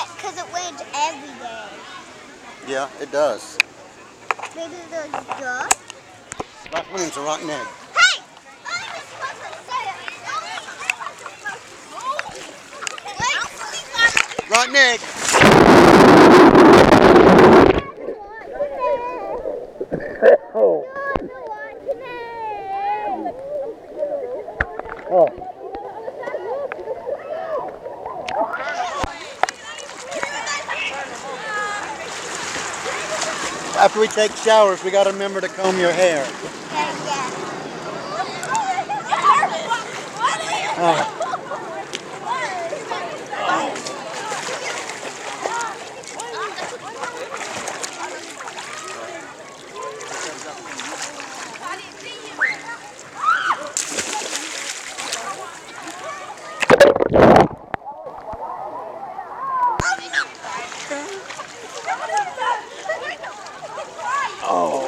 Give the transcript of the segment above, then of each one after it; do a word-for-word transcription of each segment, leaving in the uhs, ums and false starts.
because it rains every day. Yeah, it does. Maybe there's duh. That means a rotten egg. Hey! Rotten egg. Oh. Oh. After we take showers, we got to remember to comb your hair. Yeah, yeah. Oh. Oh.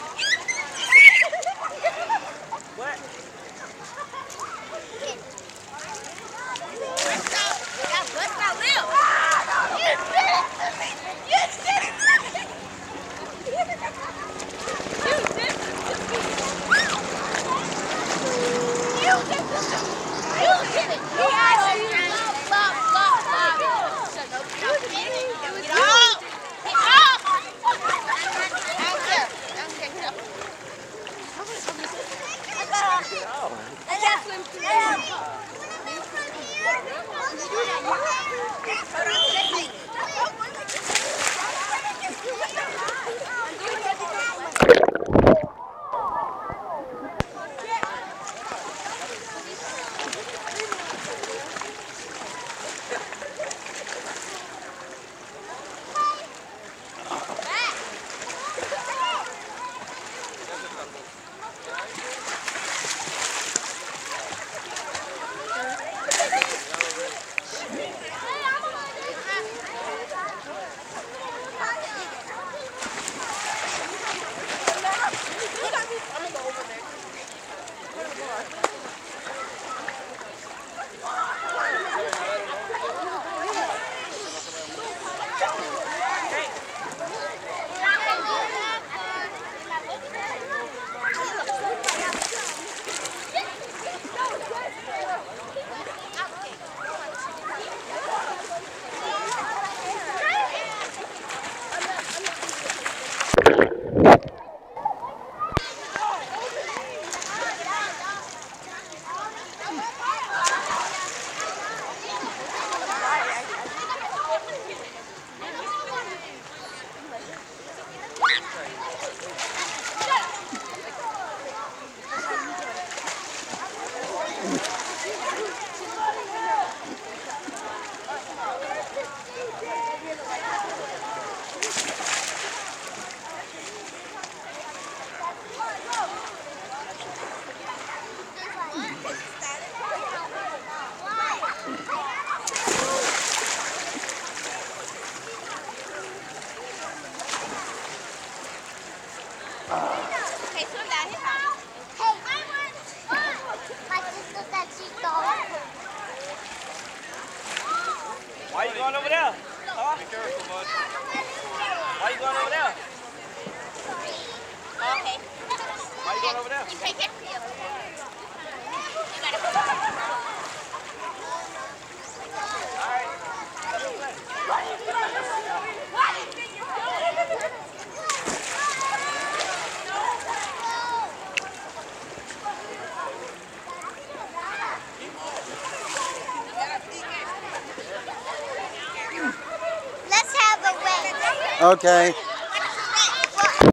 Why are you going over there? Huh? Be careful, bud. Why are you going over there? Okay. Why are you going over there? You take it for you. You gotta go. All right. Let's have a win. Okay.